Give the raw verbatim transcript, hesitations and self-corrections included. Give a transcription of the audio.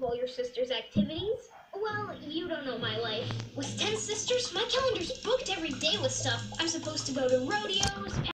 all your sister's activities. Well, you don't know my life. With ten sisters, my calendar's booked every day with stuff. I'm supposed to go to rodeos,